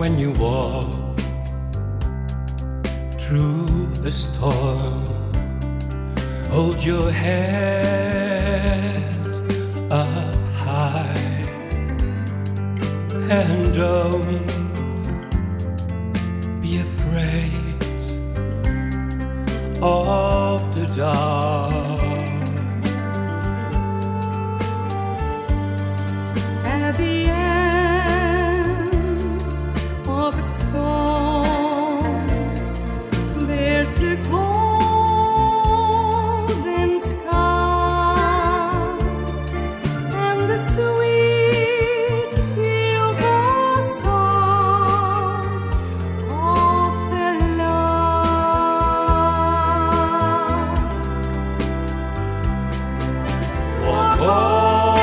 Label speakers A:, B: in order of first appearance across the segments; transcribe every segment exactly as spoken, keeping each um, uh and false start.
A: when you walk through a storm. Hold your head up high and don't be afraid of the dark.
B: At the end of a storm, there's a golden sky and the sweet silver song of the lark. Walk on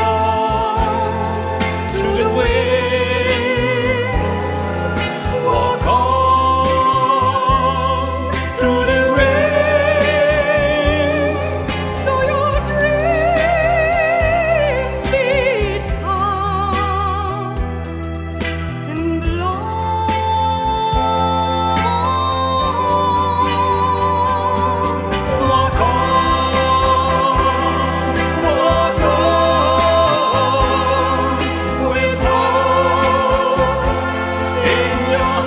B: through the wind, walk on through the rain, though your dreams be tossed and blown. Walk on, walk on with hope in your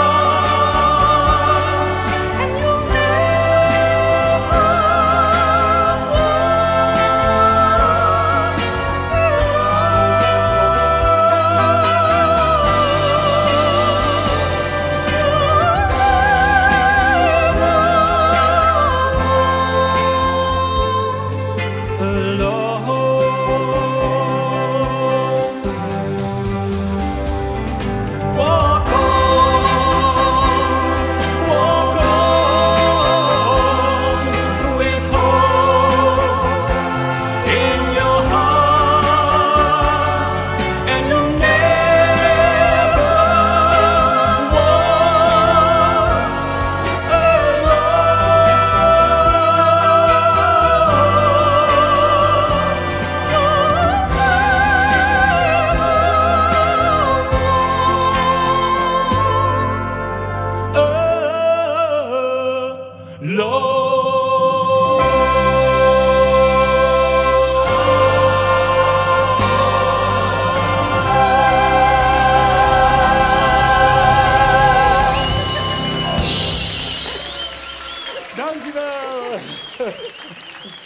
B: heart, and you'll never walk on, walk on with hope in your heart, and you'll never walk
C: Dankjewel!